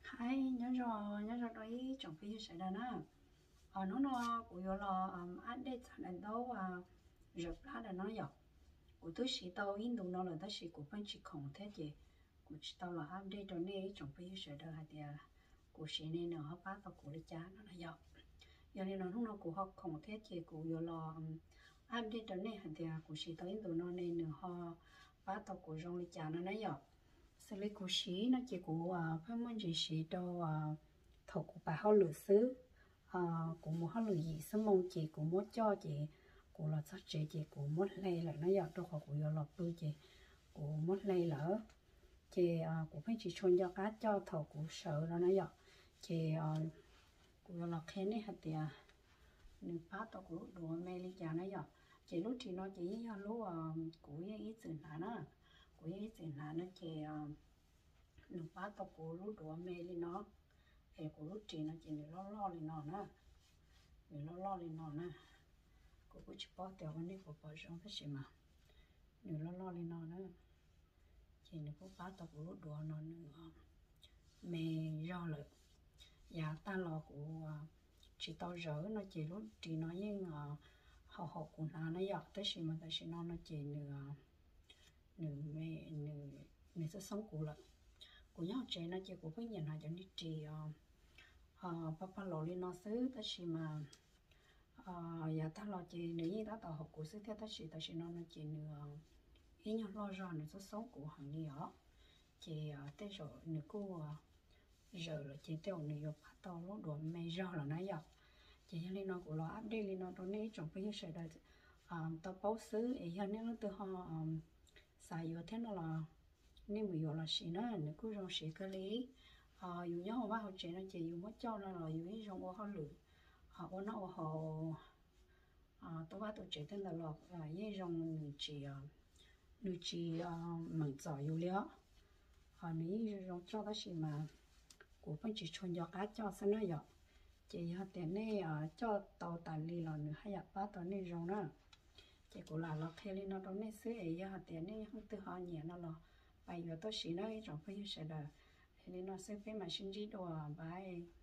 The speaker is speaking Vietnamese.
hay nhớ rồi đấy chồng phải sẽ là nó nó của yo là anh đây chẳng là đâu rực lá là nó dọc của tôi chỉ tao in đồ nó là ta chỉ của bên chỉ không thế gì của chỉ tao là anh đây rồi này chồng phải sẽ là hạt địa của chỉ nên nó bắt tao của lấy cha nó là dọc giờ này nó của họ không thế gì của yo là anh đây rồi này hạt địa của chỉ tao in đồ nó nên nó họ bắt tao của rong lấy cha nó dọc xử lý của sĩ nó chỉ của phải muốn gì sĩ đâu thầu của bà họ lừa xứ của một họ lừa gì sớm mong chị của một cho chị của là chắc chị của một lây là nó giọt đâu khỏi của giọt lọt tôi chị của một lây lỡ chị của phải chỉ chôn cho cá cho thầu của sợ nó giọt chị của giọt lọt khen đấy hạt tiền nên phá tao của đồ mê đi chả nó giọt chị lúc thì nó chỉ lúc của ý tưởng là nó của ý tưởng là nó chị nó phá tao của lúc đồ mê đi nó thì của lúc thì nó chỉ lo lên nó nè để lo lên nó nè của chỉ bỏ tiểu vấn đề của bỏ trong thế mà nếu lo lên nó nè chỉ nó cũng phá tao của lúc đồ nó nữa mê do lợi nhà ta lo của chỉ tao rỡ nó chỉ lúc thì nó như họ của nó giọt tới gì mà tới nó chỉ nửa nửa mê nửa sẽ sống của lợi của nhau trẻ nó chỉ của cái nhìn họ chẳng đi trì papa lò lên nó xứ ta chỉ mà giờ ta lo chỉ nếu như ta tạo học của xứ theo ta chỉ nó chỉ nửa ý nhau lo ra nửa số sống của hàng đi ở chỉ tới rồi nửa cô giờ là chỉ theo nửa bắt tao lúc đuổi mày ra là nó dọc chỉ cho nên nó của nó update lên nó này trong cái sẽ là tao báo xứ ấy cho nên nó từ họ xài vô thế nó là nên bây giờ là xí nó nửa cô rong xí cái lý dùng nhau mà họ chỉ nó chỉ dùng mất cho nó là dùng cái rong họ lử họ nó tôi bắt tôi chỉ tên là lọt là cái rong nửa chỉ mảng giỏiอยู่แล้วnửa rong cho đó chỉ mà của bên chỉ chọn cho cá cho sao nó vậy chỉ họ tiền này cho tàu tàn đi là nửa hay ba tàu này rong đó chỉ của là lọt theo lên nó đó này xứ ấy họ tiền này không từ họ nhẹ nó là bây giờ tôi chỉ nói trong cái sẽ là nên nó sẽ phải mà sinh trí đồ bài